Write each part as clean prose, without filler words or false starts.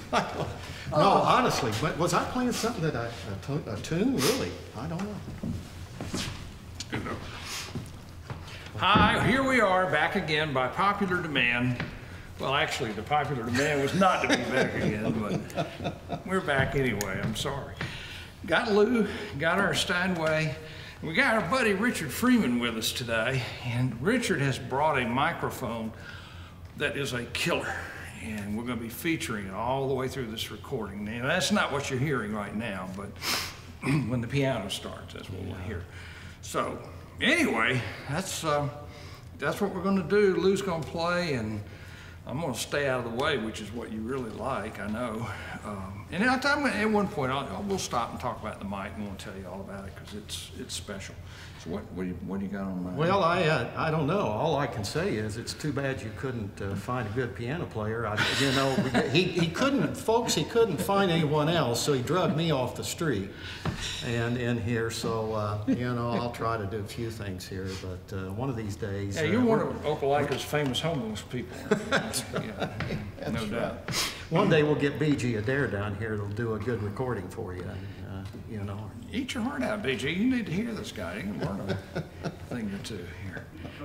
No, honestly, but was I playing something that a tune? Really? I don't know. Good enough. Hi, here we are back again by popular demand. Well, actually, the popular demand was not to be back again, but we're back anyway. I'm sorry. Got Lou, got our Steinway. We got our buddy Richard Freeman with us today, and Richard has brought a microphone that is a killer, and we're going to be featuring it all the way through this recording. Now, that's not what you're hearing right now, but when the piano starts, that's what we'll hear. So, anyway, that's what we're going to do. Lou's going to play, and I'm going to stay out of the way, which is what you really like, I know. And at one point, we'll stop and talk about the mic, and we'll tell you all about it because it's special. So what do you got on mind? Well, I don't know. All I can say is it's too bad you couldn't find a good piano player. He couldn't, folks. He couldn't find anyone else, so he drugged me off the street and in here. So I'll try to do a few things here, but one of these days. Yeah, you're one of Opelika's famous homeless people. No doubt. One day we'll get BG Adair down here. It'll do a good recording for you. Eat your heart out, BG. You need to hear this guy. You can learn a thing or two here.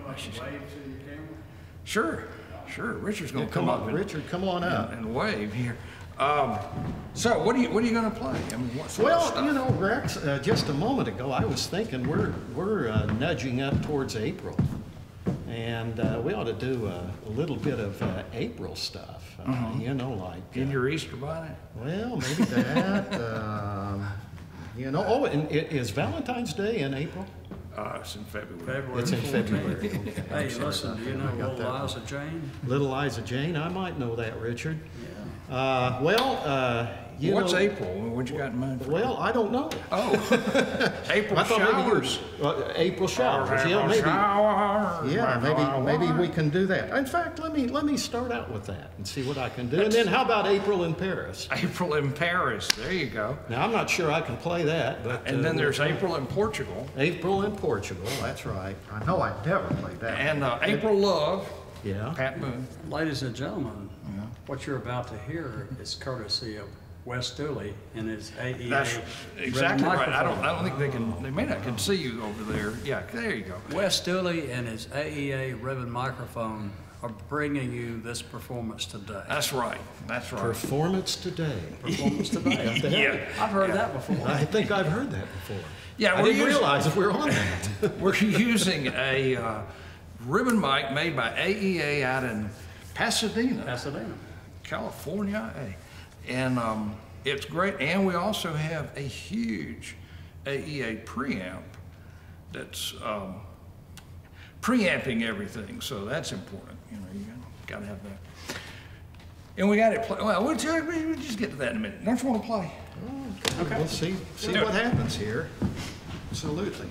Sure. Richard's going to come up. Richard, come on out and wave here. So, what are you going to play? I mean, what Rex. Just a moment ago, I was thinking we're nudging up towards April, and we ought to do a little bit of April stuff. Like in your Easter bonnet. Well, maybe that. Is Valentine's Day in April? It's in February. It's in February. Okay. Hey, listen, do you know Little Liza Jane? Little Liza Jane? I might know that, Richard. Yeah. What's April? What you got in mind? Well, I don't know. Oh, April showers. April showers. Maybe we can do that. In fact, let me start out with that and see what I can do. And then how about April in Paris? April in Paris. There you go. Now I'm not sure I can play that, but and then there's April in Portugal. April in Portugal. That's right. I know I'd never play that. And April Love. Yeah. Pat Boone. Ladies and gentlemen, what you're about to hear is courtesy of Wes Dooley and his AEA. That's exactly right. I don't think they may not can see you over there. Yeah, there you go. Wes Dooley and his AEA ribbon microphone are bringing you this performance today. That's right. Performance today. Performance today. Yeah. I've heard that before. I think I've heard that before. Yeah, I didn't realize that we were on that. We're using a ribbon mic made by AEA out in Pasadena, California. And it's great. And we also have a huge AEA preamp that's preamping everything. So that's important. You got to have that. And we got it play. Well, we'll just get to that in a minute. Don't you want to play? Okay. We'll see what happens here. Absolutely.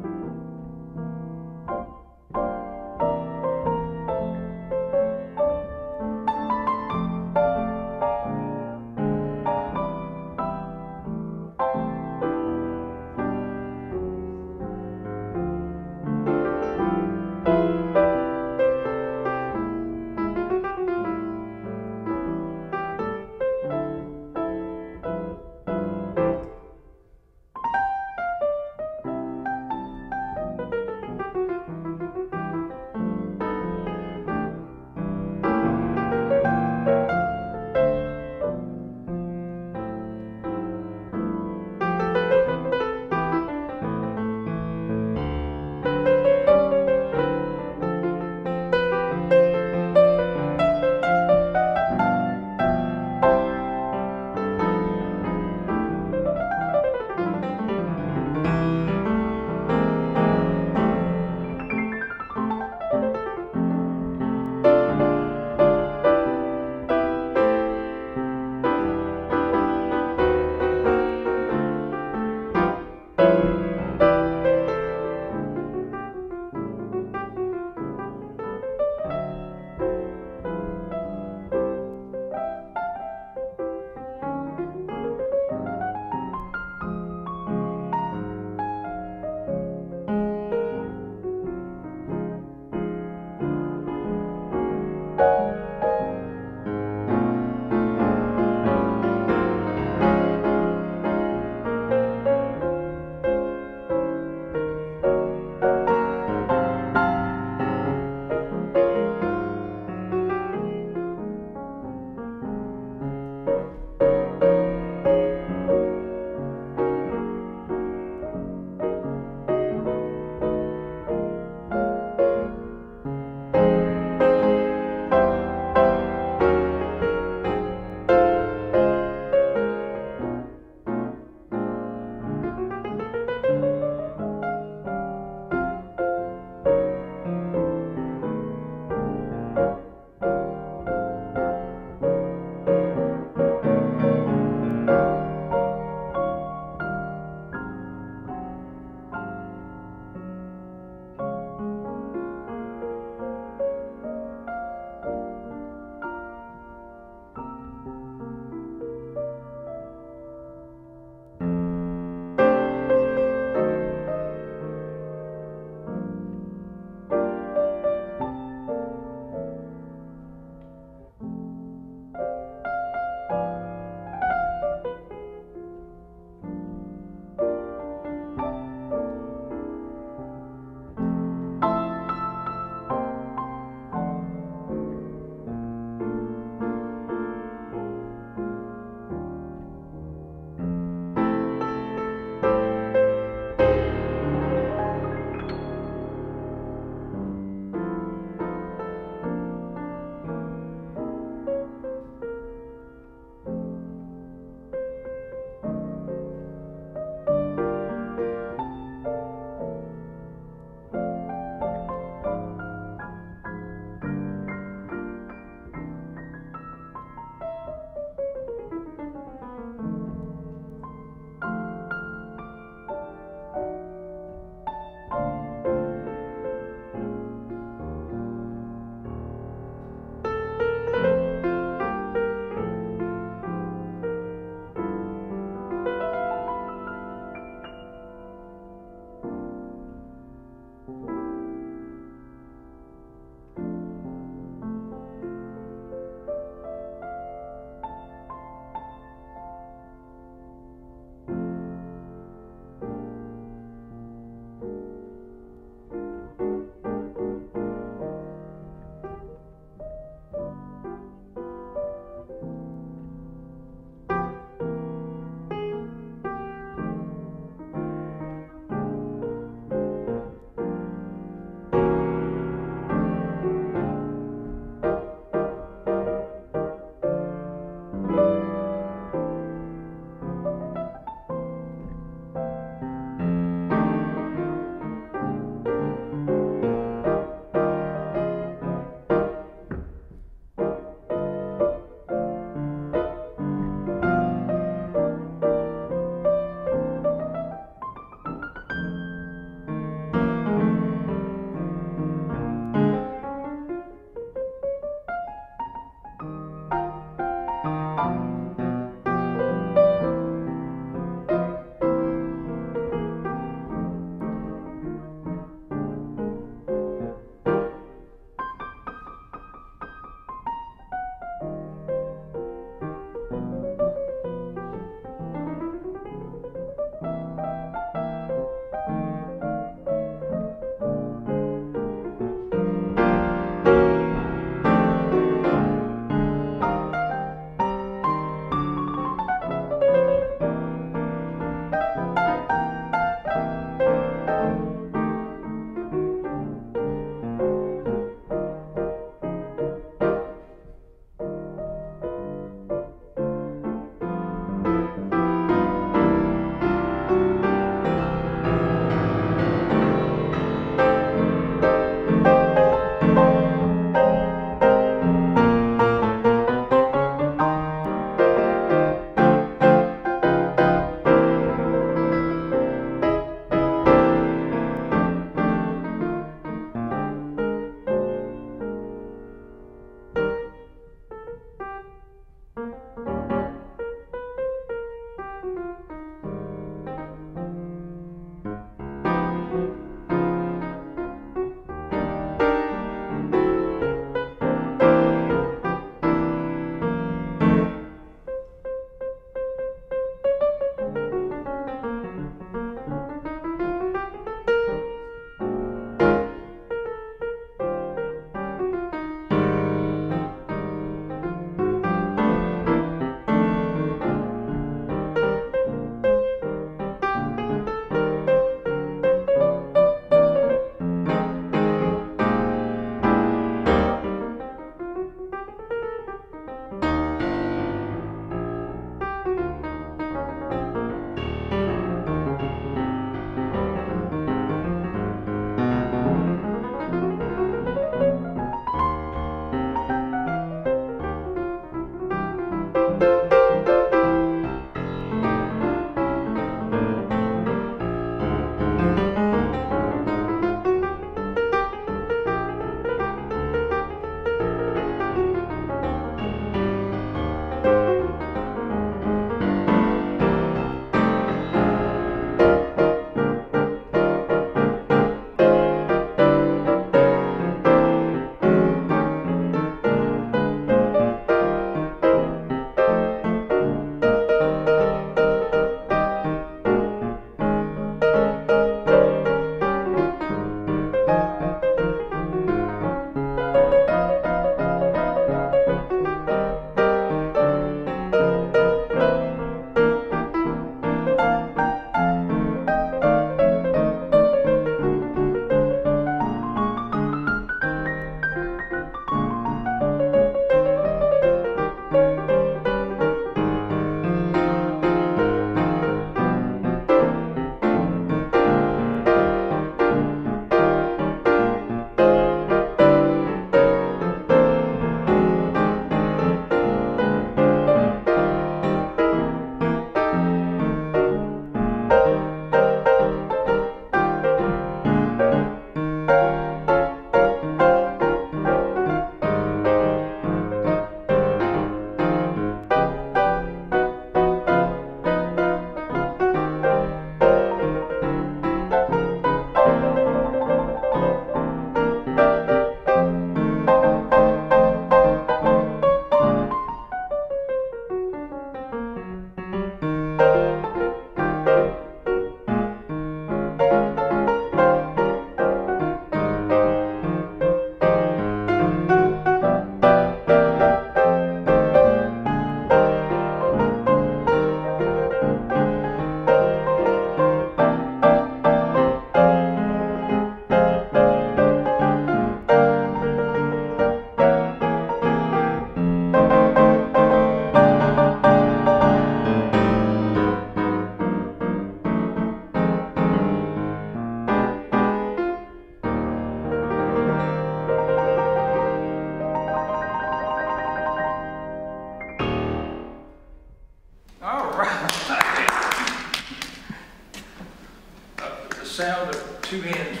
sound of two hands.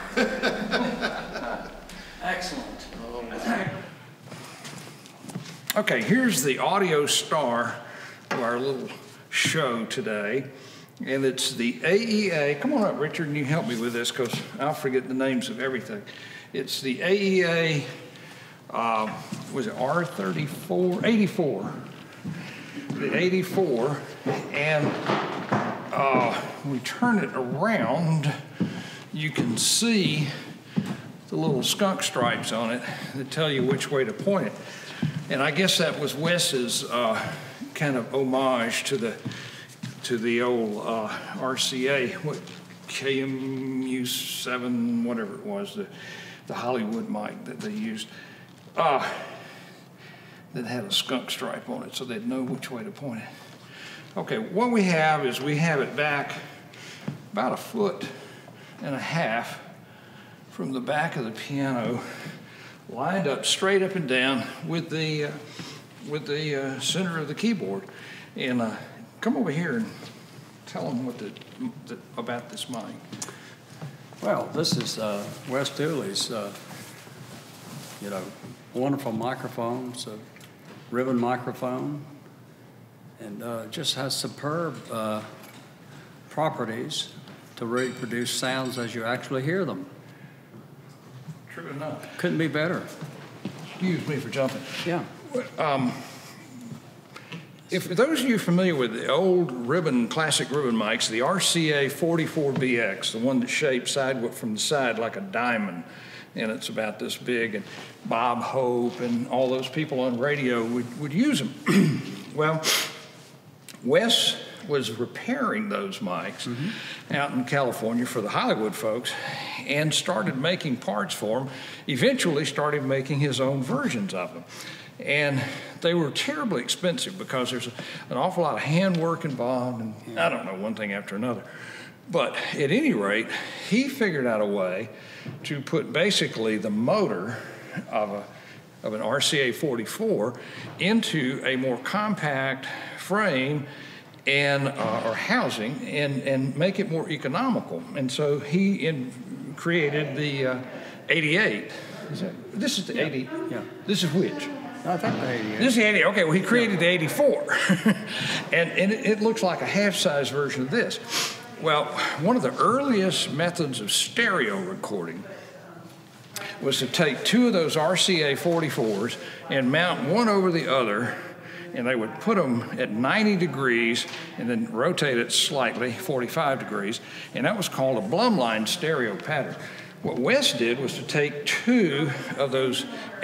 Excellent. Okay, here's the audio star of our little show today. And it's the AEA, come on up, Richard, and you help me with this because I'll forget the names of everything. It's the AEA, was it R34? 84. The 84, and when we turn it around, you can see the little skunk stripes on it that tell you which way to point it. And I guess that was Wes's kind of homage to the old RCA, what KMU7, whatever it was, the Hollywood mic that they used, that had a skunk stripe on it, so they'd know which way to point it. Okay, what we have is we have it back about 1.5 feet from the back of the piano, lined up straight up and down with the center of the keyboard. And come over here and tell them what about this mic. Well, this is Wes Dooley's, wonderful microphone. It's a ribbon microphone, and just has superb properties to reproduce sounds as you actually hear them. True enough. Couldn't be better. Excuse me for jumping. Yeah. If those of you familiar with the old classic ribbon mics, the RCA 44BX, the one that's shaped from the side like a diamond, and it's about this big, and Bob Hope and all those people on radio would use them. Well, Wes was repairing those mics out in California for the Hollywood folks and started making parts for them, eventually started making his own versions of them. And they were terribly expensive because there's an awful lot of handwork involved, and I don't know, one thing after another. But at any rate, he figured out a way to put basically the motor of an RCA 44 into a more compact frame and or housing and make it more economical. And so he created the 88. This is the 80. Yeah. This is which? I think the 88. This is the 88. Okay, well, he created the 84. and it looks like a half-size version of this. Well, one of the earliest methods of stereo recording was to take two of those RCA 44s and mount one over the other, and they would put them at 90 degrees and then rotate it slightly, 45 degrees, and that was called a Blumline stereo pattern. What Wes did was to take two of those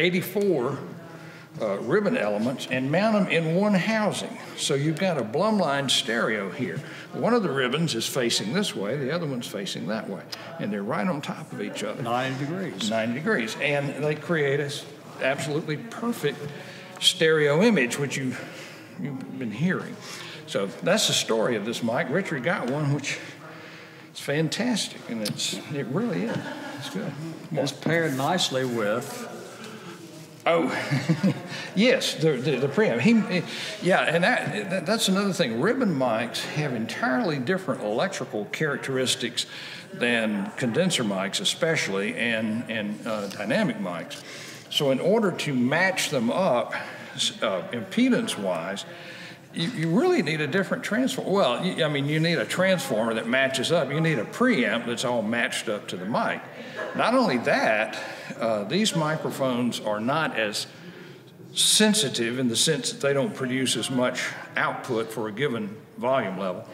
84 ribbon elements and mount them in one housing. So you've got a Blumline stereo here. One of the ribbons is facing this way, the other one's facing that way, and they're right on top of each other. 90 degrees. 90 degrees, and they create an absolutely perfect stereo image, which you've been hearing. So that's the story of this mic. Richard got one, which is fantastic, and it really is. It's good. It's paired nicely with. Oh, yes, the preamp. And that's another thing. Ribbon mics have entirely different electrical characteristics than condenser mics, especially, and dynamic mics. So in order to match them up, impedance-wise, you really need a different transformer. Well, you need a transformer that matches up. You need a preamp that's all matched up to the mic. Not only that, these microphones are not as sensitive in the sense that they don't produce as much output for a given volume level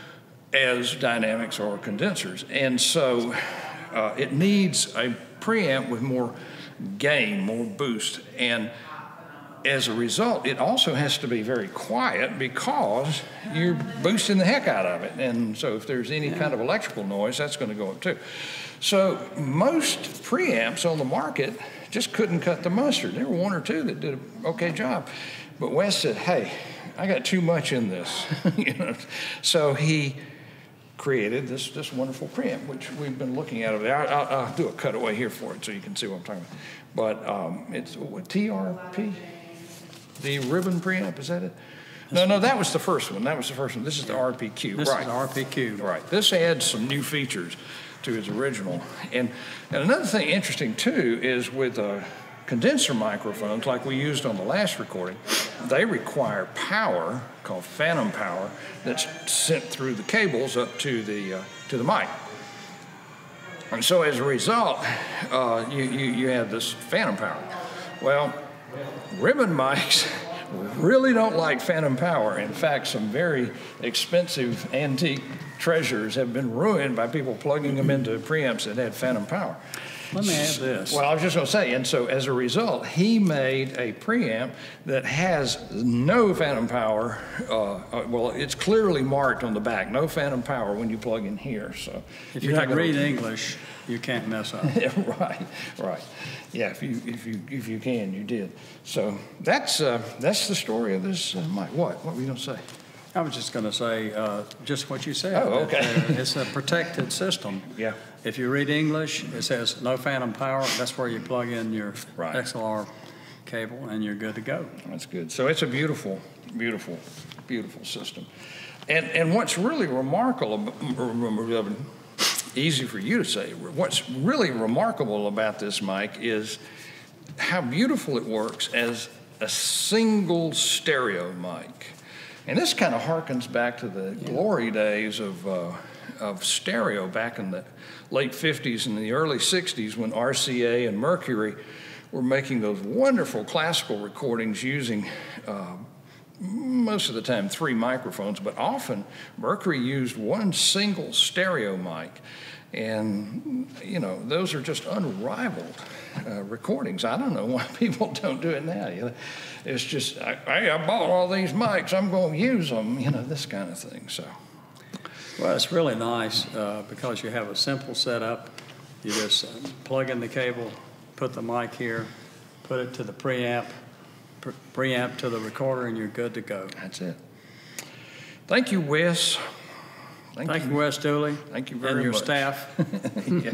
as dynamics or condensers. And so it needs a preamp with more gain, more boost. And as a result, it also has to be very quiet because you're boosting the heck out of it. And so if there's any kind of electrical noise, that's going to go up too. So most preamps on the market just couldn't cut the mustard. There were one or two that did an okay job. But Wes said, hey, I got too much in this. So he created this wonderful preamp, which we've been looking at over there. I'll do a cutaway here for it so you can see what I'm talking about. But it's TRP, the ribbon preamp, is that it? No, that was the first one. This is the RPQ. This is the RPQ. Right. This adds some new features. his original. And another thing interesting too is with condenser microphones like we used on the last recording, they require power called phantom power that's sent through the cables up to the mic. And so as a result, you have this phantom power. Well, ribbon mics really don't like phantom power. In fact, some very expensive antique treasures have been ruined by people plugging them into preamps that had phantom power. Let me add this. Well, I was just going to say, and so as a result, he made a preamp that has no phantom power. Well, it's clearly marked on the back, no phantom power when you plug in here. So if you can read English, you can't mess up. Right. Yeah, if you can, you did. So that's the story of this mic. What were you going to say? I was just going to say just what you said. Oh, okay. It's a protected system. Yeah. If you read English, it says no phantom power. That's where you plug in your XLR cable, and you're good to go. That's good. So it's a beautiful, beautiful, beautiful system. And what's really remarkable, easy for you to say, what's really remarkable about this mic is how beautiful it works as a single stereo mic. And this kind of harkens back to the glory days of stereo back in the late 50s and the early 60s when RCA and Mercury were making those wonderful classical recordings using most of the time 3 microphones, but often Mercury used one single stereo mic. And, you know, those are just unrivaled recordings. I don't know why people don't do it now. You know, it's just, hey, I bought all these mics, I'm going to use them, you know, this kind of thing. So, well, it's really nice because you have a simple setup. You just plug in the cable, put the mic here, put it to the preamp to the recorder, and you're good to go. That's it. Thank you, Wes. Thank you, Wes Dooley. Thank you very much. And your staff. Yeah.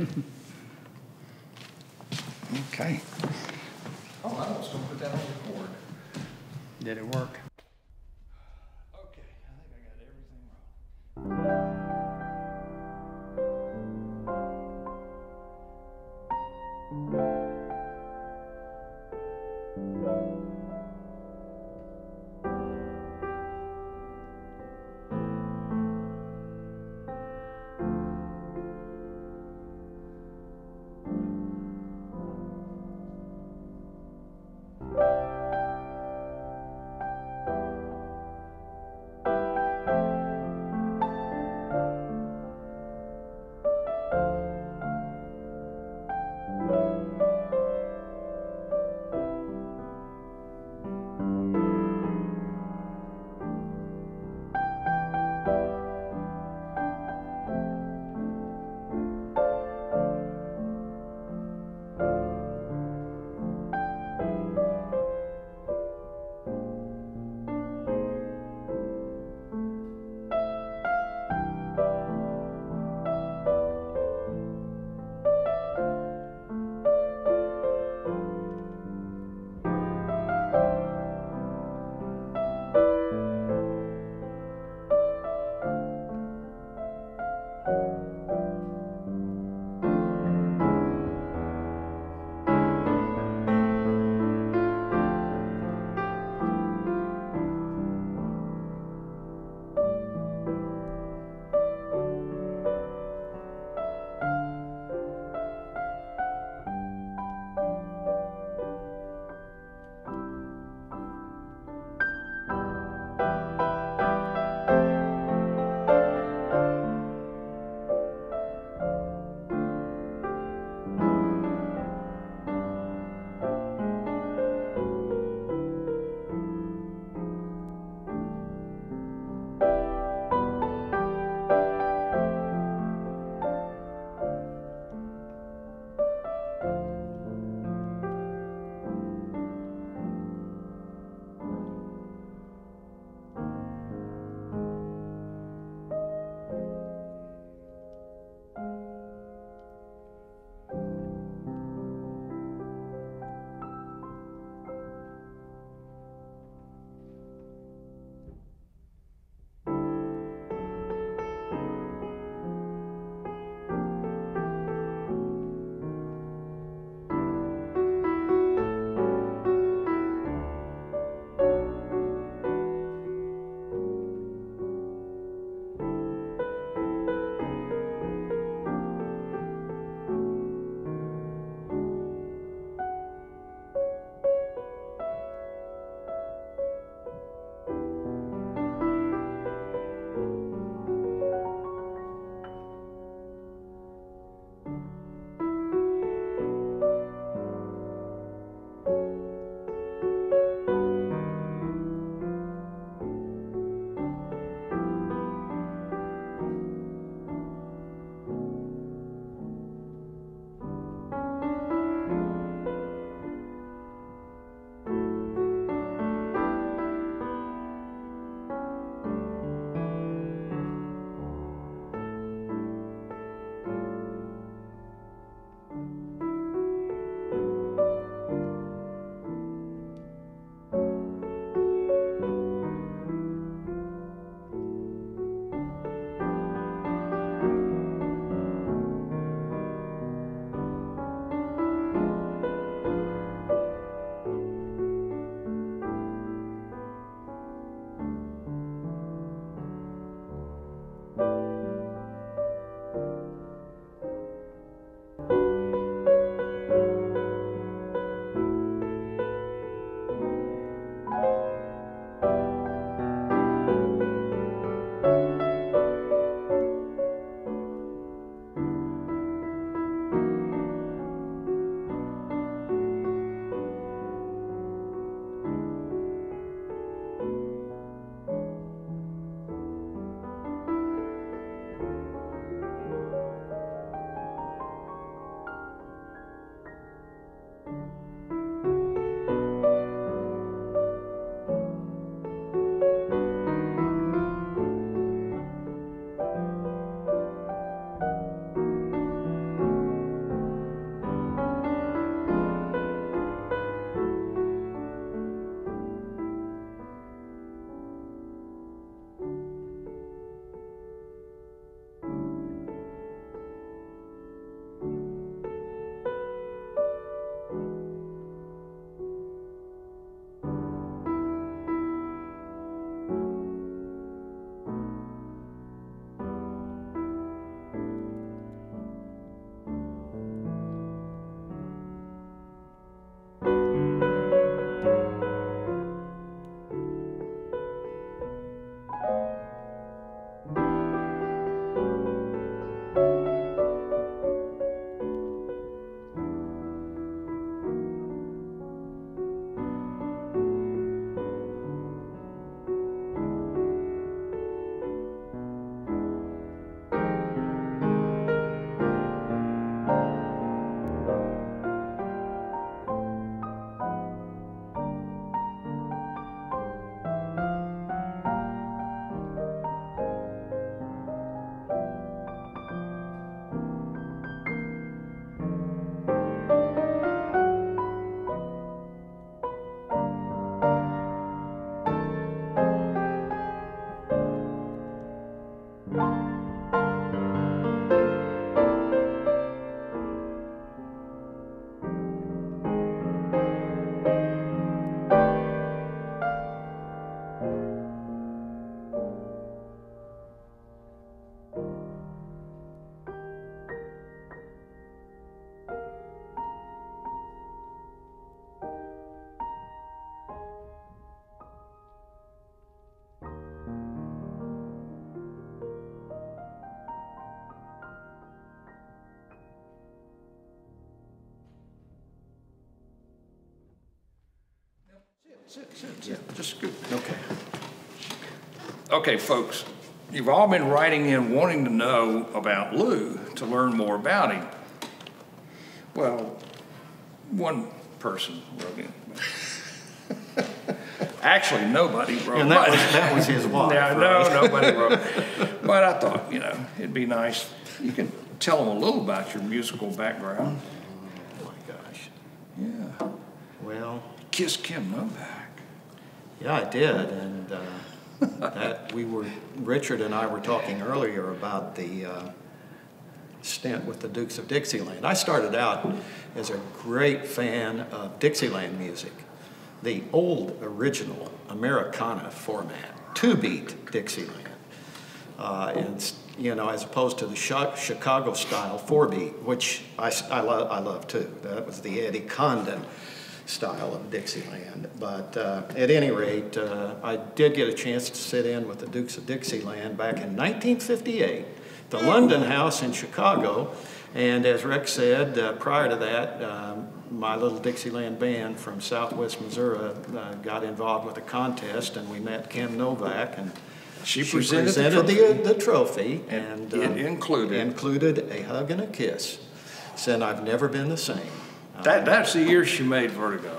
Okay. Oh, I was going to put that on record. Did it work? Okay, I think I got everything wrong. Just scoot. Okay. Okay, folks, you've all been writing in wanting to know about Lou, to learn more about him. Well, one person wrote in. Actually, nobody wrote. And that was his wife, Yeah, right? no, nobody wrote. But I thought, it'd be nice. You can tell them a little about your musical background. Oh my gosh. Yeah. Well, Kiss Kim Novak. yeah, I did, and Richard and I were talking earlier about the stint with the Dukes of Dixieland. I started out as a great fan of Dixieland music, the old original Americana format, 2-beat Dixieland, and as opposed to the Chicago style 4-beat, which I love too. That was the Eddie Condon style of Dixieland. But at any rate, I did get a chance to sit in with the Dukes of Dixieland back in 1958, the London House in Chicago. And as Rex said, prior to that, my little Dixieland band from Southwest Missouri got involved with a contest, and we met Kim Novak, and she presented the trophy, and it included a hug and a kiss. Said, "I've never been the same." That's the year she made Vertigo.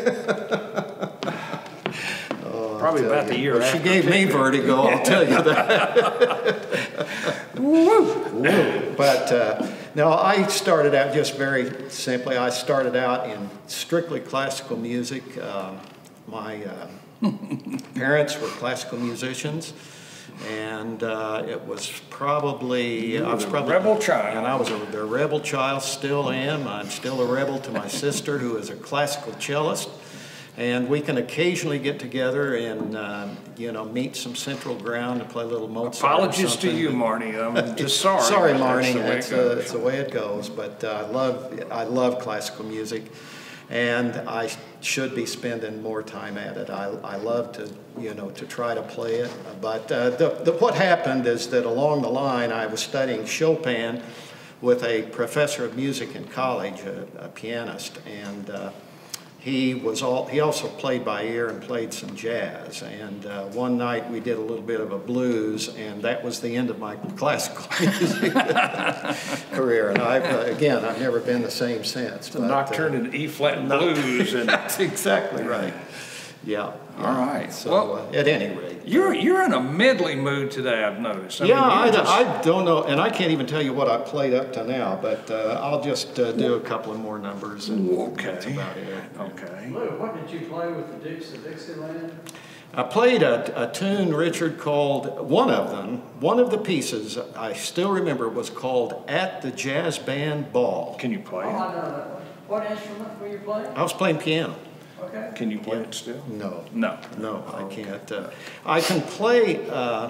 Probably about the year after. She gave me vertigo, I'll tell you that. Woo. But no, I started out just very simply. I started out in strictly classical music. My parents were classical musicians, and it was probably I was probably a rebel child, and I was a rebel child. Still am. I'm still a rebel to my sister, who is a classical cellist. And we can occasionally get together and, meet some central ground to play a little Mozart. Apologies to you, Marnie. I'm just sorry. Sorry, Marnie. That's the way it goes. But I love classical music, and I should be spending more time at it. I love to try to play it. But what happened is that along the line, I was studying Chopin with a professor of music in college, a pianist, and he also played by ear and played some jazz. And one night we did a little bit of a blues, and that was the end of my classical music career. And I've never been the same since. The nocturne in E-flat blues. That's exactly right. Yeah. All right. So well, at any rate, you're in a medley mood today, I've noticed. I don't know, and I can't even tell you what I played up to now, but I'll just do a couple of more numbers, and that's about it. Okay. Lou, what did you play with the Dukes of Dixieland? I played a tune, Richard, called, one of the pieces I still remember was called "At the Jazz Band Ball." Can you play it? I know that one. What instrument were you playing? I was playing piano. Okay. Can you play it still? No. No. No, I can't. I can play.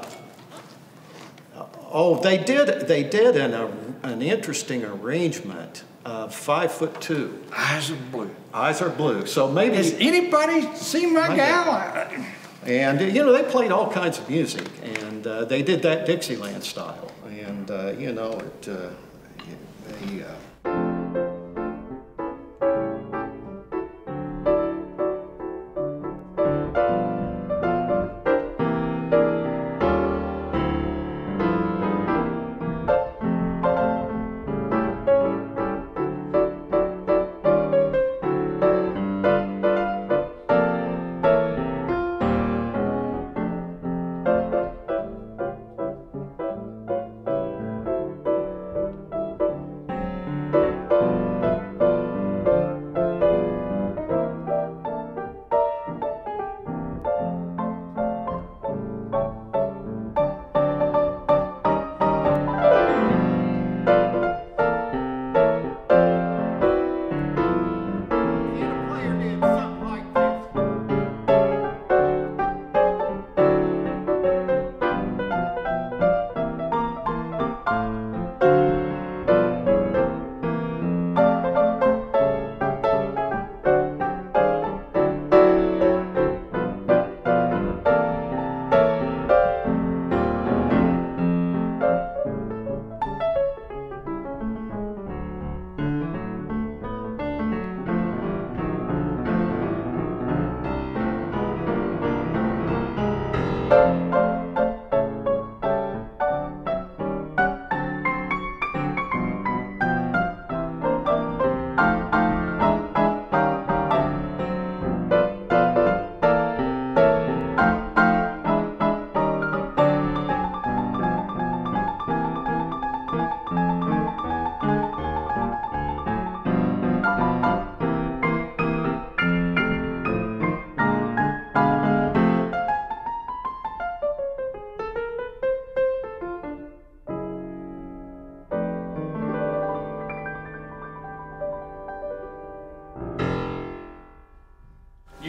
They did an interesting arrangement of 5'2". Eyes Are Blue. Eyes Are Blue. So maybe has anybody seen my gal? And they played all kinds of music, and they did that Dixieland style, and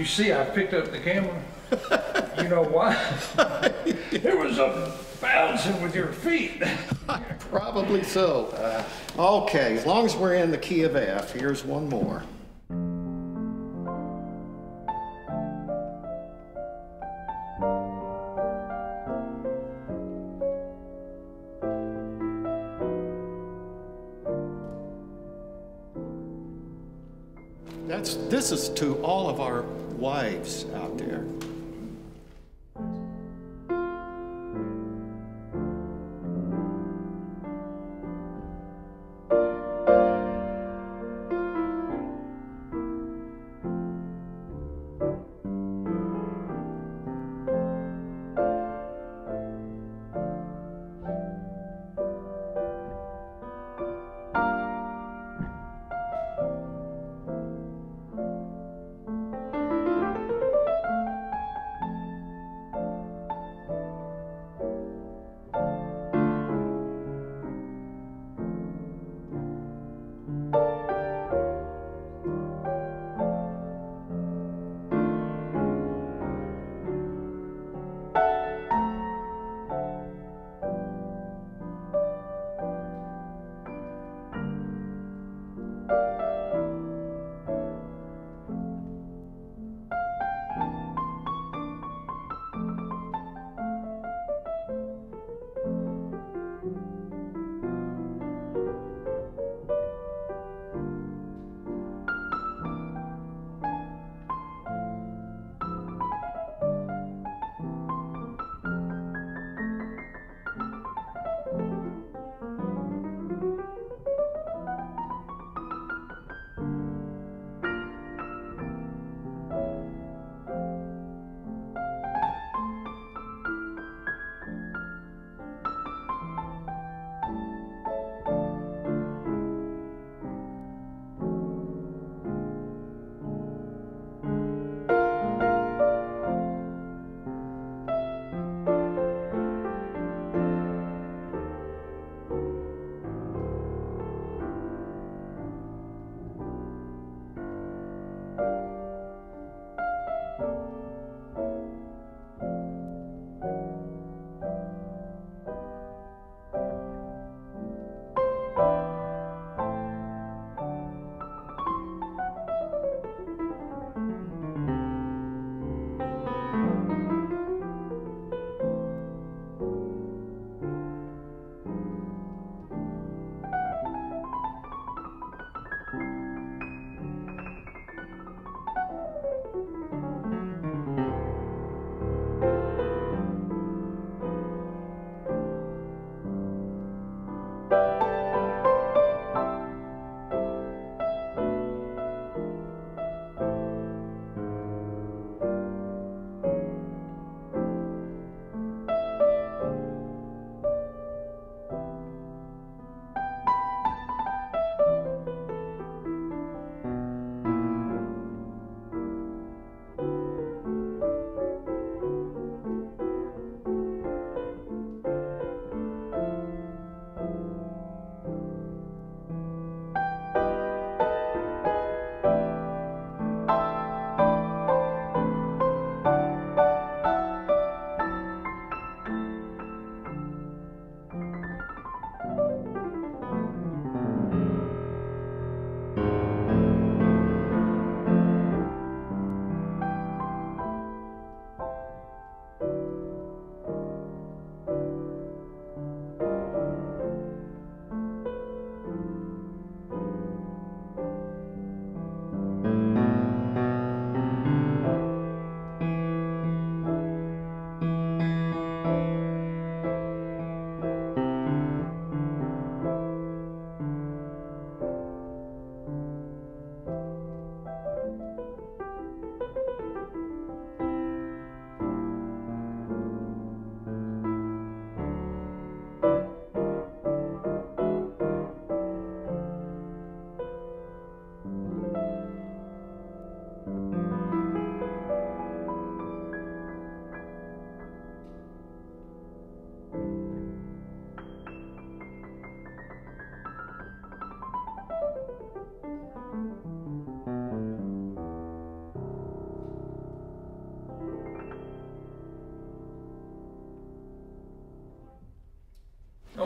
see I picked up the camera? You know why? It was up bouncing with your feet. Probably so. Okay, as long as we're in the key of F, here's one more. This is to all of our wives out there.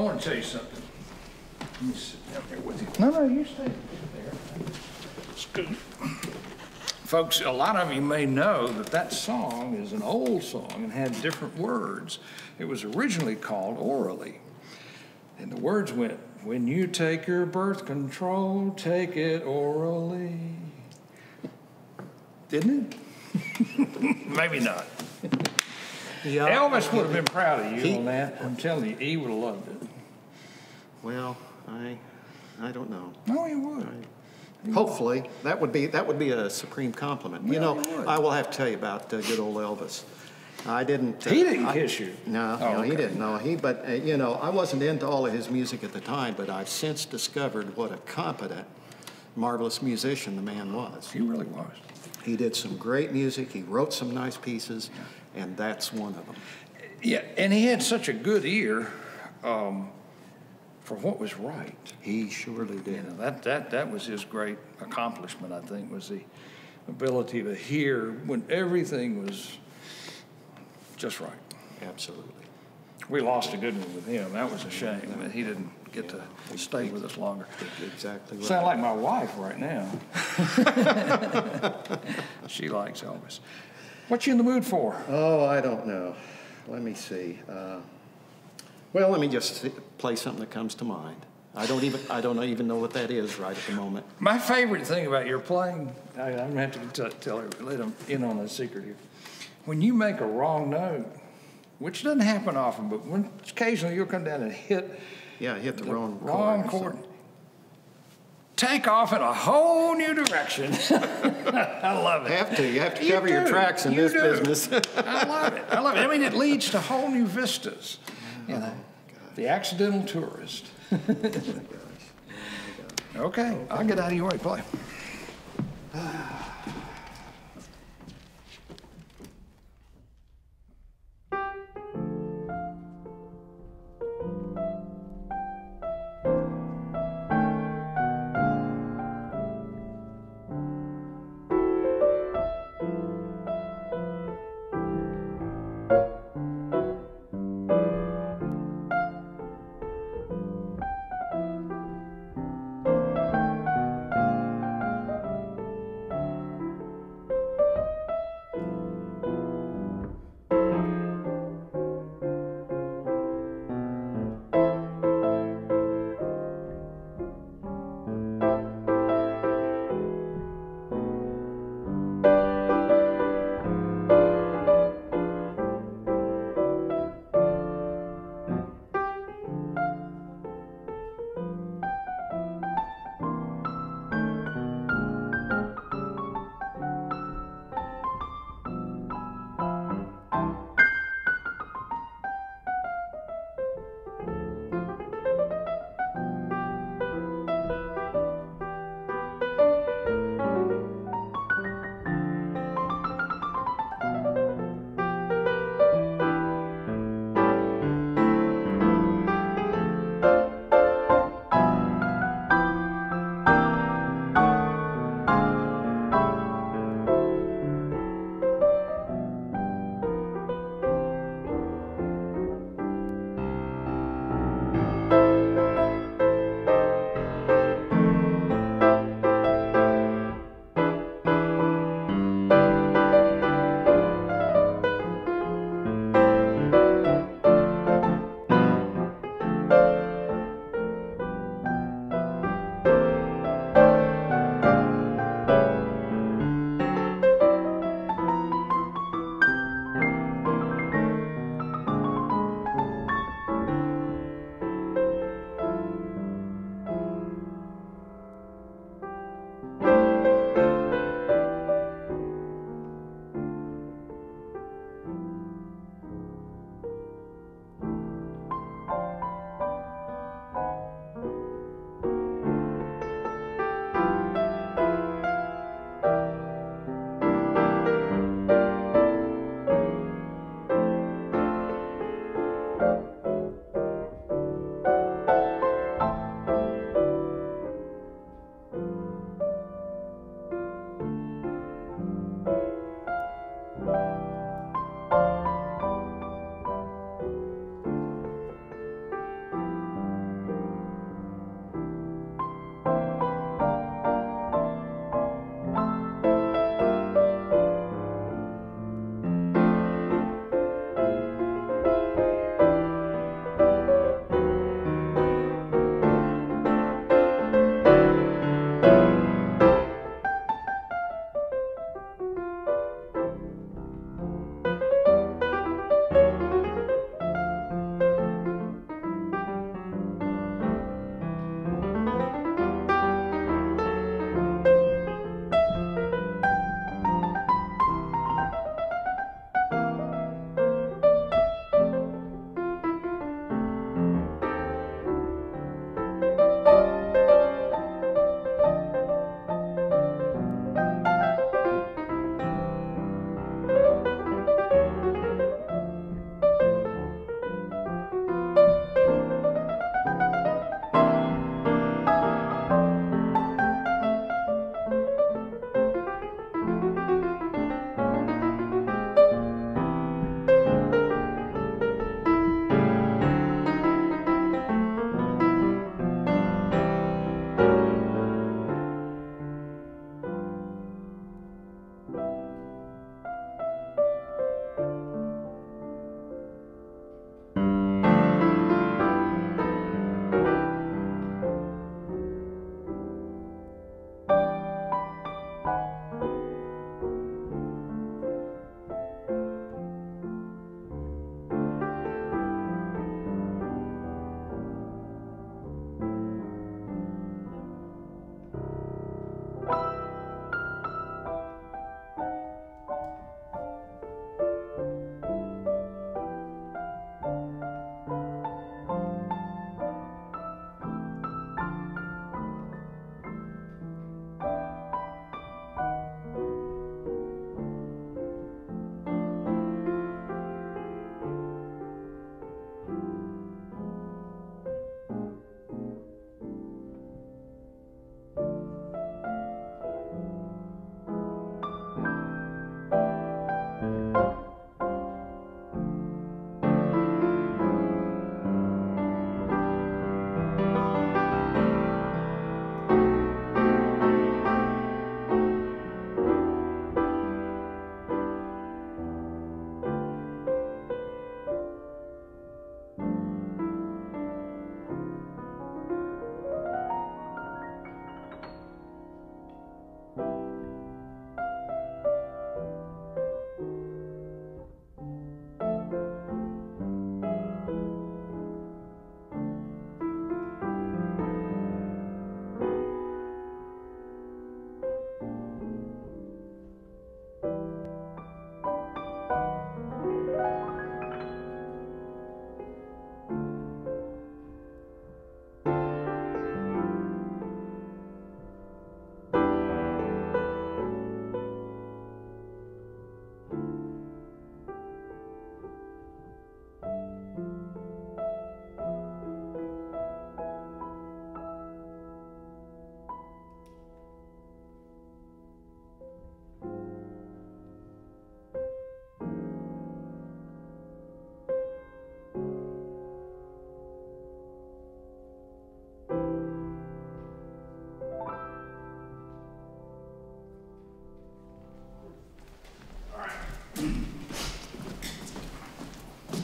want to tell you something. Let me sit down here with you. No, you stay there. Scoot. Folks, a lot of you may know that that song is an old song and had different words. It was originally called Orally. And the words went, when you take your birth control, take it orally. Didn't it? Maybe not. Yeah, Elvis would have been proud of you on that. I'm telling you, he would have loved it. Well, I don't know. No, he would. Hopefully, that would be a supreme compliment. You Well, know, he would. I will have to tell you about good old Elvis. I didn't. He didn't kiss you. No, Oh, no, he okay. didn't. No, but you know, I wasn't into all of his music at the time, but I've since discovered what a competent, marvelous musician the man was. He really was. He did some great music. He wrote some nice pieces, and that's one of them. Yeah, and he had such a good ear for what was right. He surely You did. know, that was his great accomplishment, I think, was the ability to hear when everything was just right. Absolutely. We lost a good one with him. That was a shame that he didn't get to stay with us longer. Exactly right. Sound like my wife right now. She likes Elvis. What you in the mood for? Oh, I don't know. Let me see. Well, let me just play something that comes to mind. I don't even know what that is right at the moment. My favorite thing about your playing, I'm gonna have to tell her, let them in on a secret here. When you make a wrong note, which doesn't happen often, but when occasionally you'll come down and hit Yeah, I hit the wrong wrong chord, take off in a whole new direction. I love it. You have to You cover your do. tracks in You this do. business. I love it. I love it. I mean, it leads to whole new vistas. You know, the accidental tourist. Okay, I'll get out of your way. Play.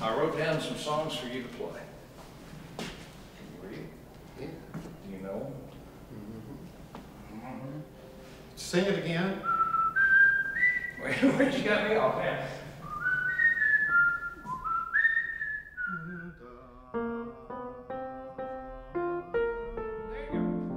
I wrote down some songs for you to play. Can you read? Yeah. Do you know? Sing it again. Wait, where'd you got me off at? There you go.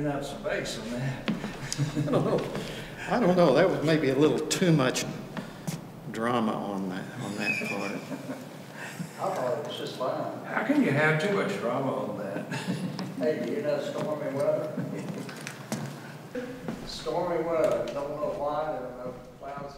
out some bass on that. I don't know. I don't know. That was maybe a little too much drama on that part. I thought it was just fine. How can you have too much drama on that? Hey, you know, stormy weather. Stormy weather, don't know why, there are no clouds.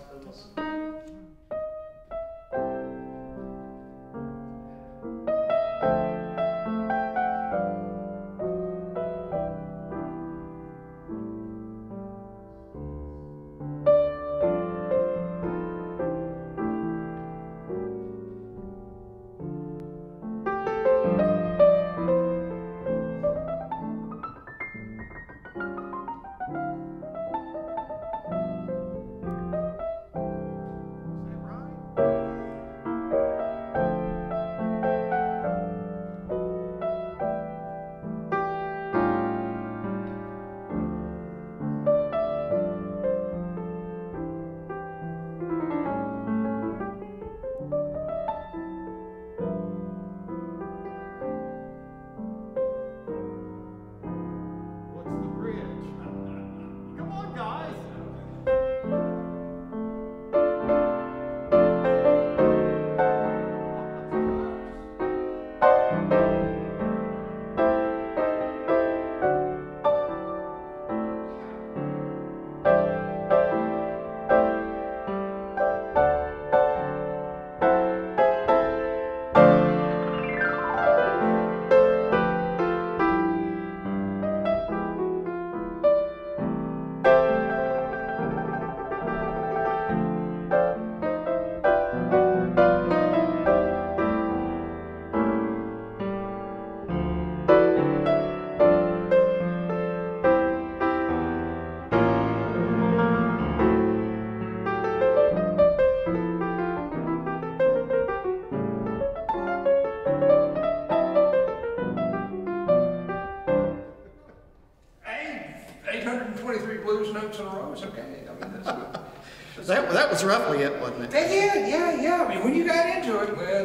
Okay, I mean, that's good. That was roughly it, wasn't it? Yeah. I mean, when you got into it, well,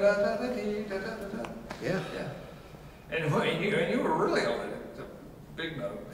da. Yeah. And you were really on it. It's a big note.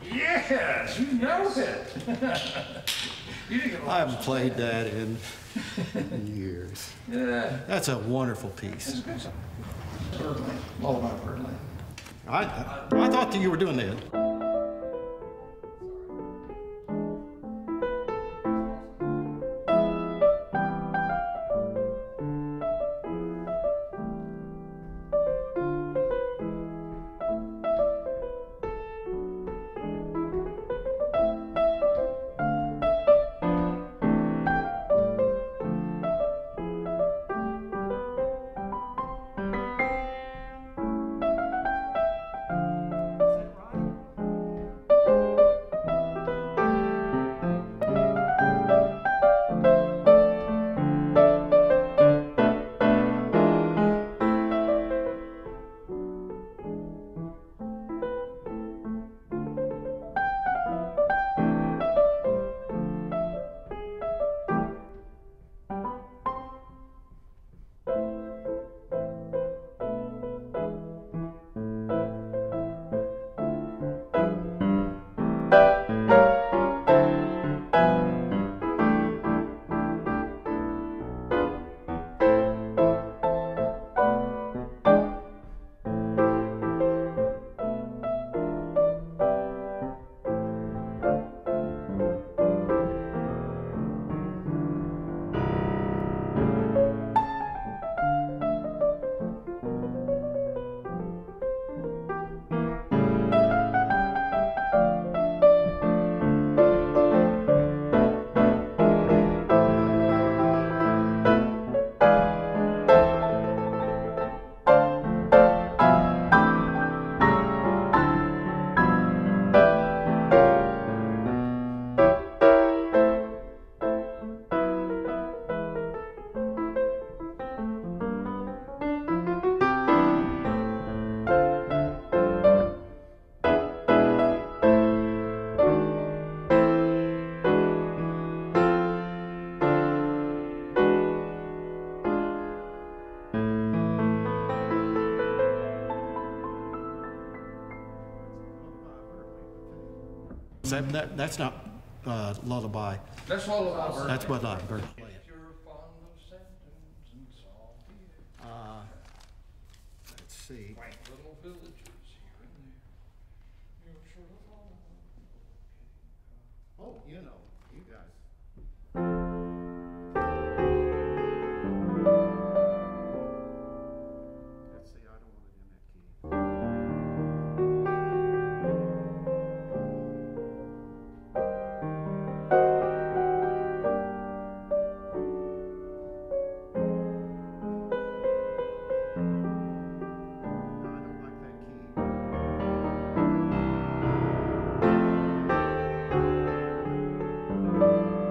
Yes, you know it. You didn't get I haven't played that in years. Yeah. That's a wonderful piece. Lullaby Birdland. I thought that you were doing that. That's not lullaby. That's Lullaby Birdland. That's what I heard. You're fond of sentence and salty air. Let's see. Quaint little villages here and there. You're sure of all. Oh, you know, you guys. Let's see, I don't want it in that key. No, I don't like that key.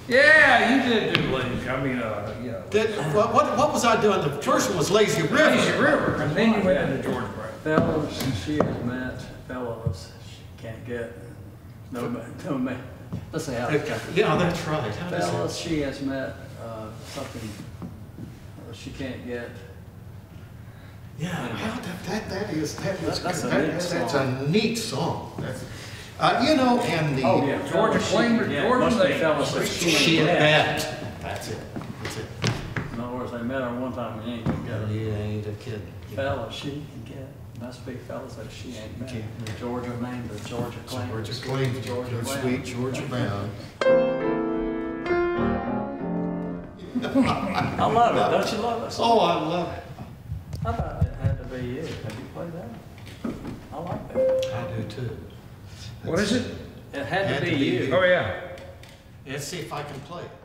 Yeah, you did do Lake. I mean, yeah. What was I doing? The first one was Lazy River. Lazy River, and then you went into Georgia Brown. Fellows she has met, fellows she can't get. No man. Let's say how it comes. Yeah, that's right. How does Fellows she has met, something she can't get. Yeah, That's that's a neat song. You know, and the Oh, yeah. Georgia Claimer, Georgia Must be Lake. fellows that she can't had get. met. That's it. That's it. In other words, they met her one time and you ain't gonna get her. You ain't a kid. Fellas she can get. Must be fellas that she ain't met. Okay. Georgia named her Georgia Claim. Georgia Claim, Georgia good Brown. sweet Georgia Brown. I love it. Don't you love it? Oh, I love it. How about It Had to Be You? Have you played that? I like that. I do too. What is it? It Had to Be You. Oh, yeah. Let's see if I can play it.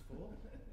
full.